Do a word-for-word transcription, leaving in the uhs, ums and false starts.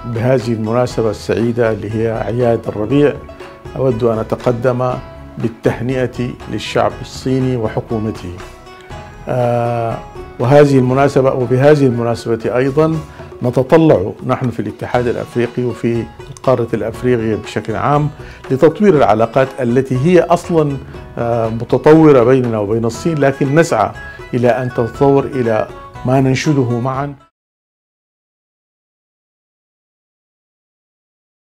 بهذه المناسبة السعيدة اللي هي أعياد الربيع، أود أن أتقدم بالتهنئة للشعب الصيني وحكومته. آه وهذه المناسبة وبهذه المناسبة أيضا نتطلع نحن في الاتحاد الأفريقي وفي القارة الأفريقية بشكل عام لتطوير العلاقات التي هي أصلا آه متطورة بيننا وبين الصين، لكن نسعى إلى أن تتطور إلى ما ننشده معا.